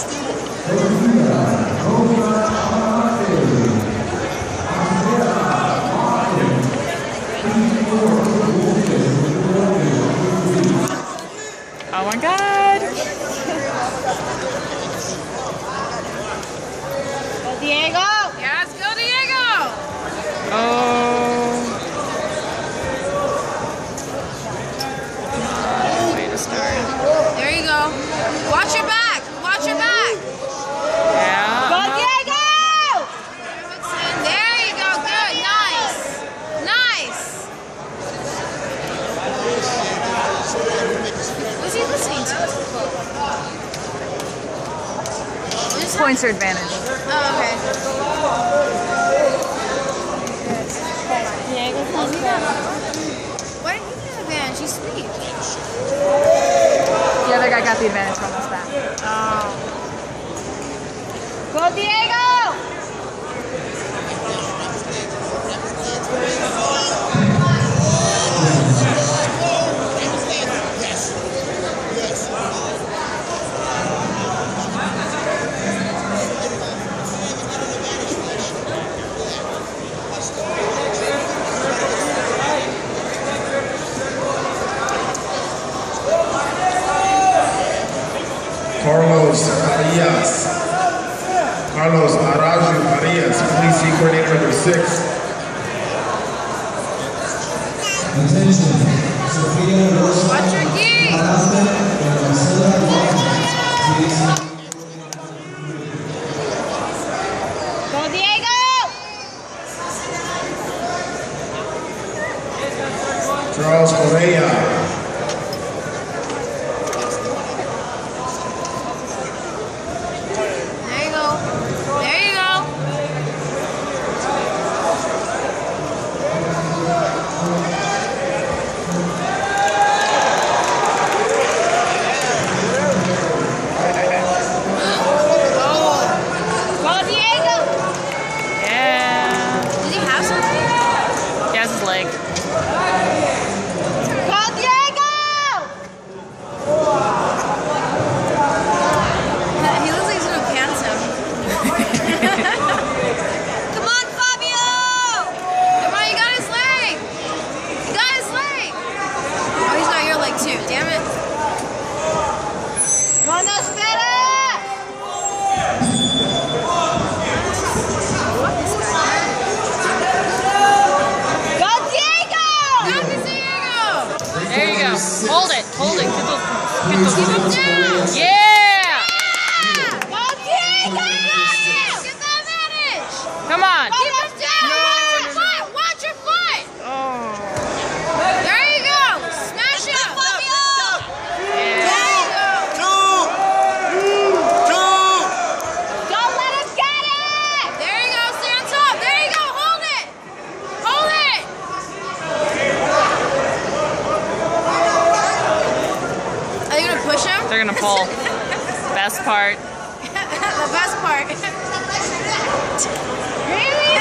Oh my God! Go Diego! Yes, go Diego! Oh. Way to start. There you go. Watch your back! Watch your back! Yeah. Go Diego! There you go. Good. Nice. Nice. What's he listening to? Points are advantage. Oh, okay. Why didn't he get an advantage? He's sweet. The other guy got the advantage from us back. Oh. Go Diego! Carlos Arias. Carlos Araju Arias, policing coordinator number 6. Attention, Sophia Rosa. Watch your key! Go Diego! Charles Correa. There you go. There you go. Go Diego! Yeah. Did he have something? He has his leg. Go Diego! He looks like he's gonna pants him. Come on, Fabio! Come on, you got his leg! You got his leg! Oh, he's got your leg too, damn it. Come on, Espera! Go Diego! Go Diego! There you go. Hold it. Hold it. Get those. Keep him down! Yeah! Go Diego! Get the advantage! Come on. Keep him down! Watch your foot! Watch your foot! Oh. There you go! Smash him! Yeah. There you go! Don't let him get it! There you go! Stay on top! There you go! Hold it! Hold it! Are you gonna push him? They're gonna pull. Best part. The best part. Really?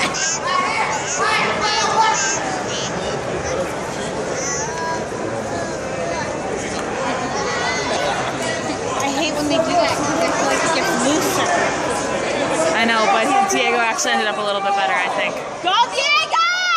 I hate when they do that because I feel like it gets looser. I know, but Diego actually ended up a little bit better, I think. Go Diego!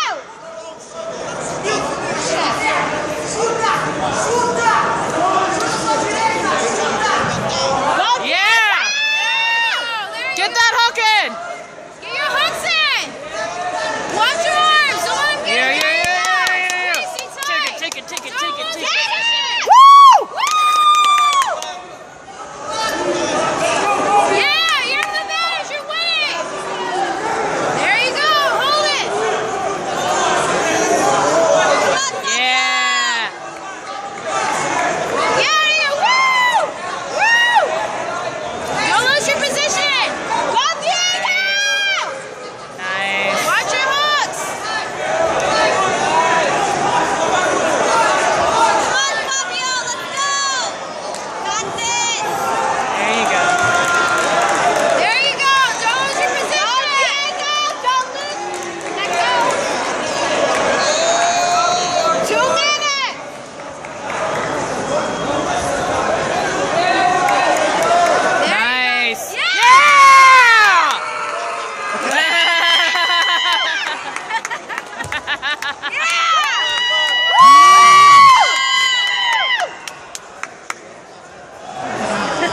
Go Yeah! There you Get go. that hook in! Get your hooks in! Watch your arms! Don't let him get Yeah, it! yeah, yeah, yeah, yeah. Stay tight. Take it, take it, take it, Don't take it, let take him it. get it. Woo! Yeah, you're in the advantage. You're winning. There you go. Hold it.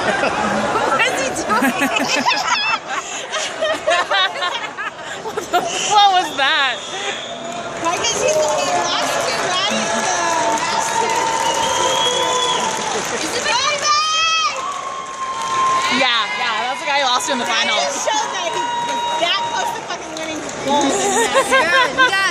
What is he doing? What was that? Because he's the one that lost to, right? Is it the guy? Yeah, that's the guy who lost to in the That finals. just shows that he was that close to fucking winning gold. Good.